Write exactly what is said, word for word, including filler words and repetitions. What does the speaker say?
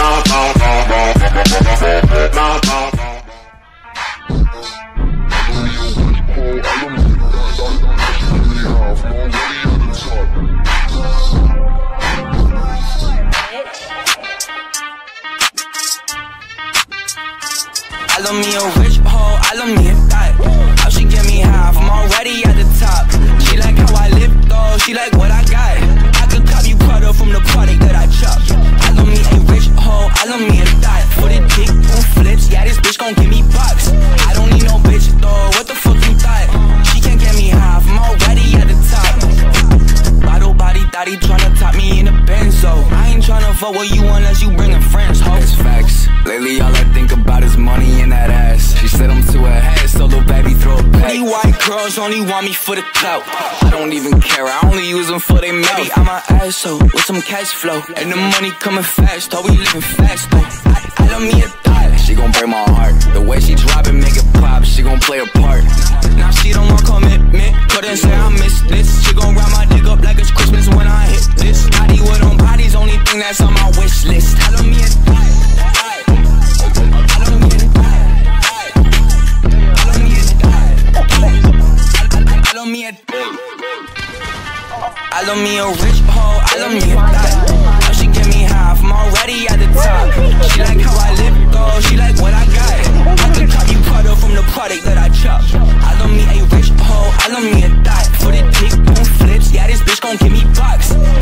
I love me a rich hoe, I love me a thot. How she get me half, I'm already at the top. She like how I live though, she like what I got. I could cop you product from the product that I chop. I love me a rich hoe, I love me a thot. For the dick on flips, yeah this bitch gon' give me bucks. I don't need no bitch though, what the fuck you thought? She can't get me half, I'm already at the top. Bottle body thotty tryna top me in a benzo. I ain't tryna fuck with you unless you bringin' friends, ho. That's facts. Lately all I think about is money and that ass. She said I'm to her head, so little baby throw it back. Pretty white girls only want me for the clout. I don't even care, I only use them for they mouth. Baby, I'm an asshole with some cash flow, and the money coming fast, though we living fast though. I, I love me a thot. She gon' break my heart. The way she drop it, make it pop, she gon' play a part. Now she don't want commitment, couldn't say I missed this. She gon' round my dick up like it's Christmas when I hit this. Hollywood on bodies, only thing that's on my wish list. I love me a thot. I love me a rich hoe, I love me a thot. How she get me half, I'm already at the top. She like how I live though, she like what I got. I could cop you product from the product that I chop. I love me a rich hoe, I love me a thot. For the dick on flips, yeah this bitch gon' give me bucks.